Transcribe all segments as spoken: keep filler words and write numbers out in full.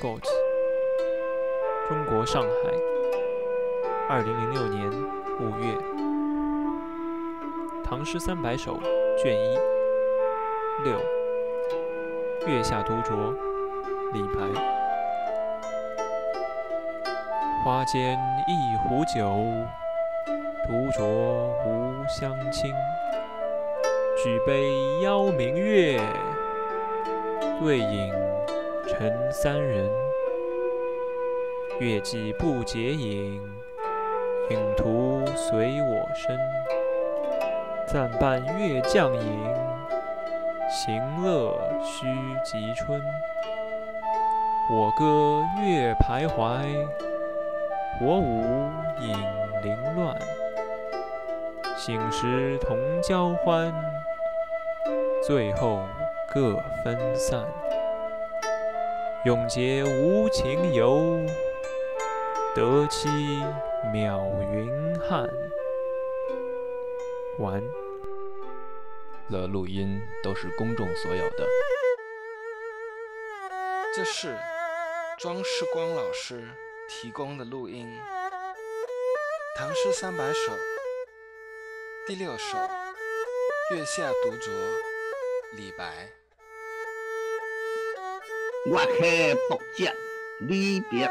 Scott， 中国上海，二零零六年五月，《唐诗三百首》卷一六，月下独酌，李白。花间一壶酒，独酌无相亲。举杯邀明月，对影成三人。月既不解饮，影徒随我身。暂伴月将影，行乐须及春。我歌月徘徊，我舞影零乱。醒时同交欢，醉后各分散。永结无情游，得期邈云汉。完。 了录音都是公众所有的。 这是庄世光老师提供的录音，《唐诗三百首》第六首《月下独酌》，李白。 月下独酌离别，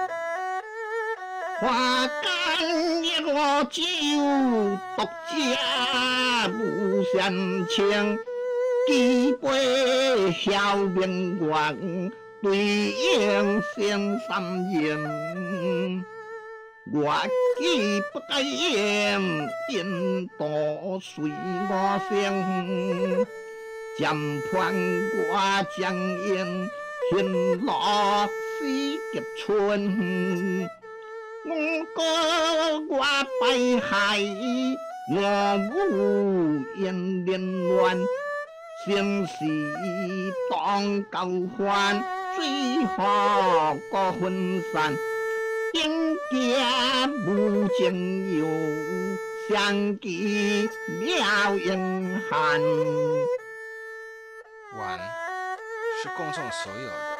花间一壶酒，独酌无相亲。举杯邀明月，对影成三人。我既不该言，引导随我行。暂盼我将影，行乐须及春。我歌我拜海，我舞影连乱。生死当交换，最后各分散。应家无情游，相见邈云汉。 完是公众所有的。